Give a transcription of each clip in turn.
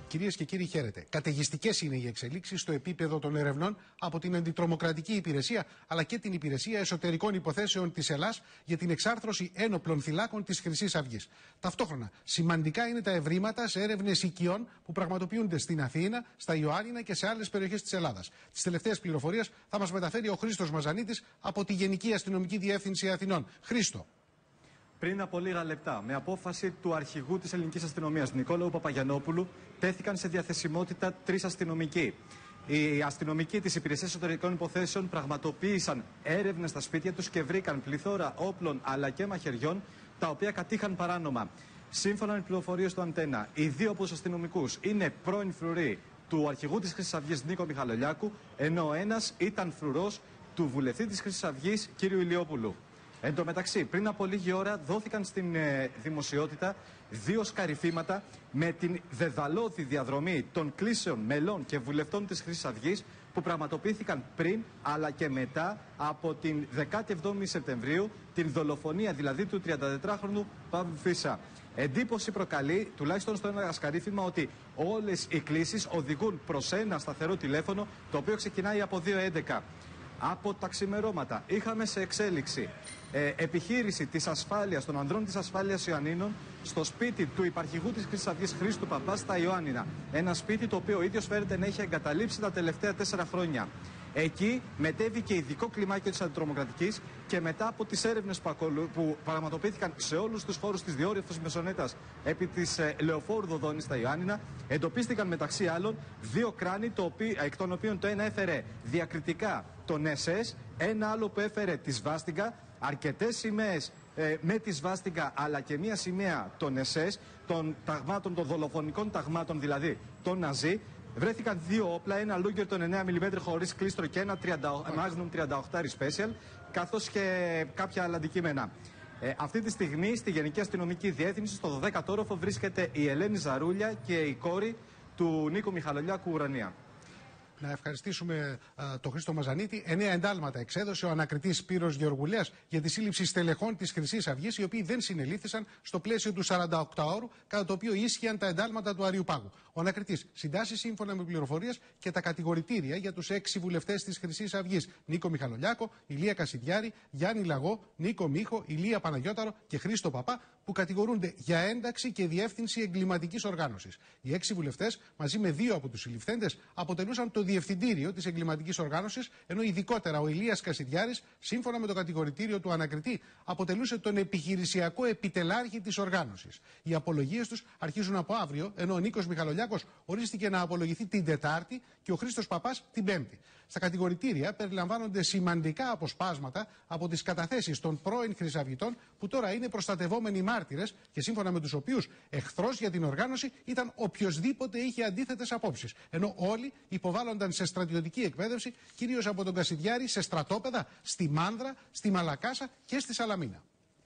Κυρίες και κύριοι, χαίρετε. Καταιγιστικές είναι οι εξελίξεις στο επίπεδο των ερευνών από την Αντιτρομοκρατική Υπηρεσία αλλά και την Υπηρεσία Εσωτερικών Υποθέσεων της Ελλάδας για την εξάρθρωση ένοπλων θυλάκων της Χρυσής Αυγής. Ταυτόχρονα, σημαντικά είναι τα ευρήματα σε έρευνες οικειών που πραγματοποιούνται στην Αθήνα, στα Ιωάννινα και σε άλλες περιοχές της Ελλάδας. Τις τελευταίες πληροφορίες θα μας μεταφέρει ο Χρήστος Μαζανίτης από τη Γενική Αστυνομική Διεύθυνση Αθηνών. Χρήστο. Πριν από λίγα λεπτά, με απόφαση του αρχηγού της ελληνικής αστυνομίας, Νικόλαου Παπαγιαννόπουλου, τέθηκαν σε διαθεσιμότητα 3 αστυνομικοί. Οι αστυνομικοί της Υπηρεσίας Εσωτερικών Υποθέσεων πραγματοποίησαν έρευνες στα σπίτια τους και βρήκαν πληθώρα όπλων αλλά και μαχαιριών, τα οποία κατήχαν παράνομα. Σύμφωνα με πληροφορίες του Αντένα, οι 2 από τους αστυνομικούς είναι πρώην φρουροί του αρχηγού της Χρυσής Αυγής Νίκο Μιχαλολιάκου, ενώ ο ένας ήταν φρουρός του βουλευτή της Χρυσής Αυγής κ. Ηλιόπουλου. Εν τω μεταξύ, πριν από λίγη ώρα δόθηκαν στην δημοσιότητα 2 σκαρυφήματα με την δεδαλώδη διαδρομή των κλήσεων μελών και βουλευτών της Χρυσής Αυγής που πραγματοποιήθηκαν πριν αλλά και μετά από την 17η Σεπτεμβρίου, την δολοφονία δηλαδή του 34χρονου Παύλου Φίσα. Εντύπωση προκαλεί, τουλάχιστον στο ένα σκαρύφημα, ότι όλες οι κλήσεις οδηγούν προς ένα σταθερό τηλέφωνο, το οποίο ξεκινάει από 211. Από τα ξημερώματα είχαμε σε εξέλιξη επιχείρηση της ασφάλειας, των ανδρών της ασφάλειας Ιωαννίνων στο σπίτι του υπαρχηγού της Χρυσής Αυγής Χρήστου Παπά στα Ιωάννινα. Ένα σπίτι το οποίο ο ίδιος φέρεται να έχει εγκαταλείψει τα τελευταία 4 χρόνια. Εκεί μετέβηκε ειδικό κλιμάκιο της Αντιτρομοκρατικής και μετά από τις έρευνες που πραγματοποιήθηκαν σε όλους τους χώρους της διόρυφης Μεσονέτας επί της Λεωφόρου Δοδόνης στα Ιωάννινα, εντοπίστηκαν μεταξύ άλλων 2 κράνη, εκ των οποίων το ένα έφερε διακριτικά τον SS, ένα άλλο που έφερε τη σβάστιγκα, αρκετές σημαίες με τη σβάστιγκα αλλά και μία σημαία των SS, των ταγμάτων, των δολοφονικών ταγμάτων δηλαδή των Ναζί. Βρέθηκαν 2 όπλα, ένα Luger των 9mm χωρίς κλίστρο και ένα Magnum 38 Special, καθώς και κάποια άλλα αντικείμενα. Αυτή τη στιγμή στη Γενική Αστυνομική Διεύθυνση, στο 12ο όροφο, βρίσκεται η Ελένη Ζαρούλια και η κόρη του Νίκου Μιχαλολιάκου, Ουρανία. Να ευχαριστήσουμε τον Χρήστο Μαζανίτη. 9 εντάλματα εξέδωσε ο ανακριτής Σπύρος Γεωργουλέας για τη σύλληψη στελεχών της Χρυσής Αυγής, οι οποίοι δεν συνελήφθησαν στο πλαίσιο του 48ωρου, κατά το οποίο ίσχυαν τα εντάλματα του Αριουπάγου. Ο ανακριτής συντάσσει σύμφωνα με πληροφορίες και τα κατηγορητήρια για τους 6 βουλευτές της Χρυσής Αυγής: Νίκο Μιχαλολιάκο, Ηλία Κασιδιάρη, Γιάννη Λαγό, Νίκο Μίχο, Ηλία Παναγιώταρο και Χρήστο Παπά, που κατηγορούνται για ένταξη και διεύθυνση εγκληματικής οργάνωσης. Οι 6 βουλευτές, μαζί με 2 από τους συλληφθέντες, αποτελούσαν το διευθυντήριο της εγκληματικής οργάνωσης, ενώ ειδικότερα ο Ηλίας Κασιδιάρης, σύμφωνα με το κατηγορητήριο του ανακριτή, αποτελούσε τον επιχειρησιακό επιτελάρχη της οργάνωσης. Οι απολογίες τους αρχίζουν από αύριο, ενώ ο Νίκος Μιχαλολιάκος ορίστηκε να απολογηθεί την Τετάρτη και ο Χρήστος Παπάς την Πέμπτη. Στα κατηγορητήρια περιλαμβάνονται σημαντικά αποσπάσματα από τις καταθέσεις των πρώην χρυσαυγητών, που τώρα είναι προστατευόμενοι μάρτυρες και σύμφωνα με τους οποίους εχθρός για την οργάνωση ήταν οποιοσδήποτε είχε αντίθετες απόψεις. Ενώ όλοι υποβάλλονταν σε στρατιωτική εκπαίδευση, κυρίως από τον Κασιδιάρη, σε στρατόπεδα στη Μάνδρα, στη Μαλακάσα και στη Σαλαμίνα.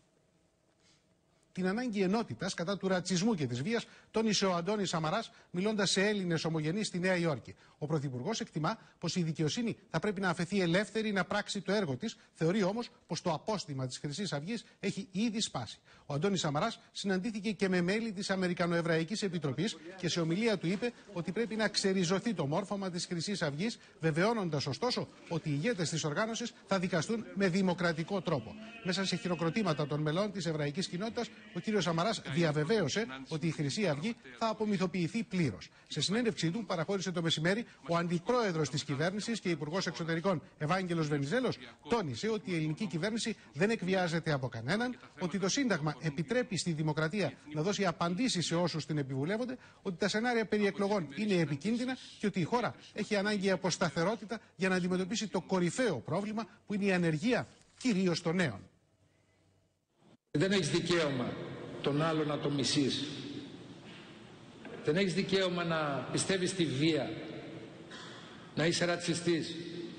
Την ανάγκη ενότητας κατά του ρατσισμού και της βίας τόνισε ο Αντώνης Σαμαράς, μιλώντας σε Έλληνες ομογενείς στη Νέα Υόρκη. Ο Πρωθυπουργός εκτιμά πως η δικαιοσύνη θα πρέπει να αφαιθεί ελεύθερη να πράξει το έργο της, θεωρεί όμως πως το απόστημα της Χρυσής Αυγής έχει ήδη σπάσει. Ο Αντώνης Σαμαράς συναντήθηκε και με μέλη της Αμερικανοεβραϊκής Επιτροπής και σε ομιλία του είπε ότι πρέπει να ξεριζωθεί το μόρφωμα της Χρυσής Αυγής, βεβαιώνοντας ωστόσο ότι οι ηγέτες της οργάνωσης θα δικαστούν με δημοκρατικό τρόπο. Μέσα σε χειροκροτήματα των μελών της εβραϊκής κοινότητας, ο κ. Σαμαράς διαβεβαίωσε ότι η Χρυσή Αυγή θα απομυθοποιηθεί πλήρως. Σε συνέντευξή του, παραχώρησε το μεσημέρι, ο αντιπρόεδρος της κυβέρνησης και υπουργός εξωτερικών Ευάγγελος Βενιζέλος τόνισε ότι η ελληνική κυβέρνηση δεν εκβιάζεται από κανέναν, ότι το Σύνταγμα επιτρέπει στη δημοκρατία να δώσει απαντήσεις σε όσους την επιβουλεύονται, ότι τα σενάρια περί εκλογών είναι επικίνδυνα και ότι η χώρα έχει ανάγκη από σταθερότητα για να αντιμετωπίσει το κορυφαίο πρόβλημα που είναι η ανεργία, κυρίως των νέων. Δεν έχεις δικαίωμα τον άλλο να το μισείς. Δεν έχεις δικαίωμα να πιστεύεις στη βία, να είσαι ρατσιστής.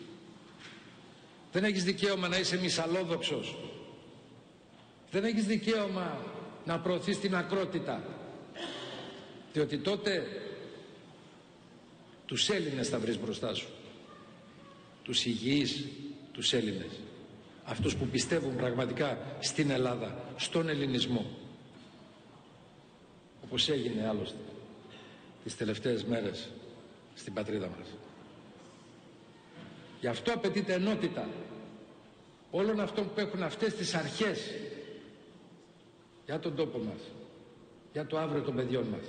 Δεν έχεις δικαίωμα να είσαι μυσαλλόδοξος. Δεν έχεις δικαίωμα να προωθείς την ακρότητα. Διότι τότε τους Έλληνες θα βρεις μπροστά σου. Τους υγιείς, τους Έλληνες. Αυτούς που πιστεύουν πραγματικά στην Ελλάδα, στον ελληνισμό. Όπως έγινε άλλωστε. τις τελευταίες μέρες στην πατρίδα μας. Γι' αυτό απαιτείται ενότητα όλων αυτών που έχουν αυτές τις αρχές για τον τόπο μας, για το αύριο των παιδιών μας.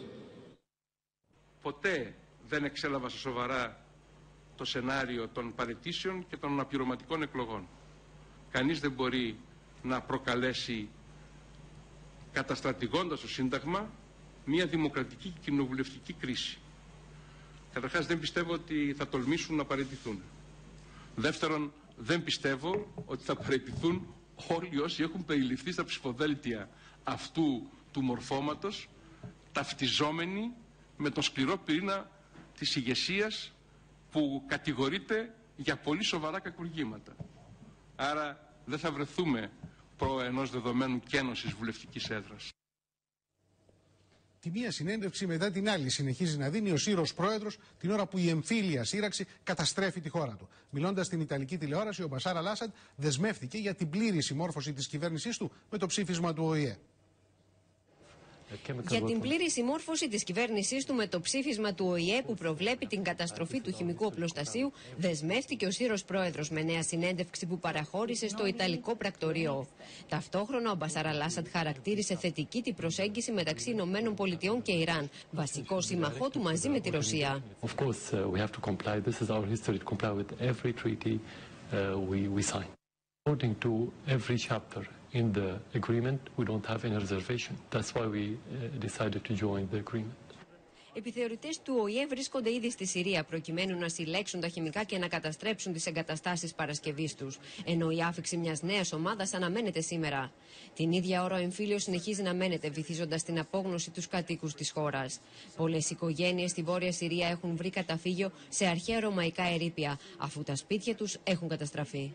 Ποτέ δεν εξέλαβα σε σοβαρά το σενάριο των παραιτήσεων και των αναπληρωματικών εκλογών. Κανείς δεν μπορεί να προκαλέσει, καταστρατηγώντας το Σύνταγμα, μια δημοκρατική και κοινοβουλευτική κρίση. Καταρχάς, δεν πιστεύω ότι θα τολμήσουν να παραιτηθούν. Δεύτερον, δεν πιστεύω ότι θα παραιτηθούν όλοι όσοι έχουν περιληφθεί στα ψηφοδέλτια αυτού του μορφώματος, ταυτιζόμενοι με τον σκληρό πυρήνα της ηγεσίας που κατηγορείται για πολύ σοβαρά κακουργήματα. Άρα δεν θα βρεθούμε προ ενός δεδομένου κένωσης βουλευτικής έδρας. Τη μία συνέντευξη μετά την άλλη συνεχίζει να δίνει ο Σύρος πρόεδρος την ώρα που η εμφύλια σύραξη καταστρέφει τη χώρα του. Μιλώντας στην Ιταλική τηλεόραση, ο Μπασάρ Αλ-Άσαντ δεσμεύτηκε για την πλήρη συμμόρφωση της κυβέρνησής του με το ψήφισμα του ΟΗΕ. Για την πλήρη συμμόρφωση της κυβέρνησής του με το ψήφισμα του ΟΗΕ που προβλέπει την καταστροφή του χημικού οπλοστασίου, δεσμεύτηκε ο Σύρος πρόεδρος με νέα συνέντευξη που παραχώρησε στο Ιταλικό πρακτορείο. Ταυτόχρονα, ο Μπασάρ Αλ-Άσαντ χαρακτήρισε θετική την προσέγγιση μεταξύ Ηνωμένων Πολιτειών και Ιράν, βασικό σύμμαχό του μαζί με τη Ρωσία. In the agreement, we don't have any reservation. That's why we decided to join the agreement. Επιθεωρητές του ΟΗΕ βρίσκονται ήδη στη Συρία προκειμένου να συλλέξουν τα χημικά και να καταστρέψουν τις εγκαταστάσεις παρασκευής τους, ενώ η άφιξη μιας νέας ομάδας αναμένεται σήμερα. Την ίδια ώρα ο εμφύλιος συνεχίζει να μένεται, βυθίζοντας την απόγνωση τους κατοίκους της χώρας. Πολλές οικογένειες στη Βόρεια Συρία έχουν βρει καταφύγιο σε αρχαία ρωμαϊκά ερείπια, αφού τα σπίτια τους έχουν καταστραφεί.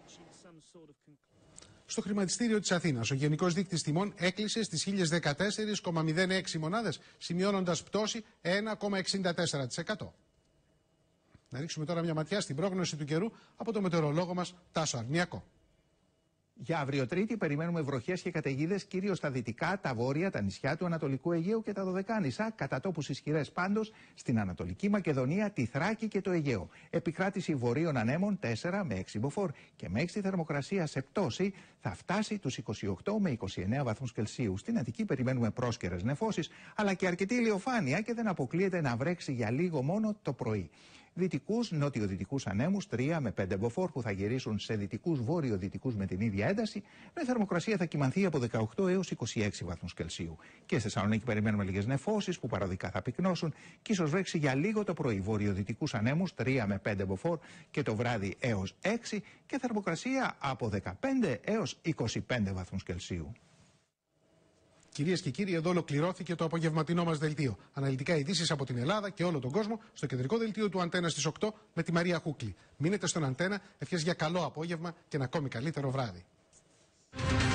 Στο χρηματιστήριο της Αθήνας, ο γενικός δείκτης τιμών έκλεισε στις 1014,06 μονάδες, σημειώνοντας πτώση 1,64%. Να ρίξουμε τώρα μια ματιά στην πρόγνωση του καιρού από το μετεωρολόγο μας Τάσο Αρνιακό. Για αύριο Τρίτη περιμένουμε βροχές και καταιγίδες κυρίως στα δυτικά, τα βόρεια, τα νησιά του Ανατολικού Αιγαίου και τα Δωδεκάνησα, κατά τόπους ισχυρές πάντως στην Ανατολική Μακεδονία, τη Θράκη και το Αιγαίο. Επικράτηση βορείων ανέμων 4 με 6 μποφόρ και μέγιστη θερμοκρασία σε πτώση θα φτάσει τους 28 με 29 βαθμούς Κελσίου. Στην Αττική περιμένουμε πρόσκαιρες νεφώσεις αλλά και αρκετή ηλιοφάνεια και δεν αποκλείεται να βρέξει για λίγο μόνο το πρωί. Δυτικούς, νότιο-δυτικούς ανέμους 3 με 5 μποφόρ που θα γυρίσουν σε δυτικούς, βόρειο-δυτικούς με την ίδια ένταση, με θερμοκρασία θα κυμανθεί από 18 έως 26 βαθμούς Κελσίου. Και στη Θεσσαλονίκη περιμένουμε λίγες νεφώσεις που παροδικά θα πυκνώσουν και ίσως βρέξει για λίγο το πρωί. Βορειοδυτικούς ανέμους 3 με 5 μποφόρ και το βράδυ έως 6 και θερμοκρασία από 15 έως 25 βαθμούς Κελσίου. Κυρίες και κύριοι, εδώ ολοκληρώθηκε το απογευματινό μας δελτίο. Αναλυτικά ειδήσεις από την Ελλάδα και όλο τον κόσμο στο κεντρικό δελτίο του Αντένα στις 8 με τη Μαρία Χούκλη. Μείνετε στον Αντένα, ευχές για καλό απόγευμα και ένα ακόμη καλύτερο βράδυ.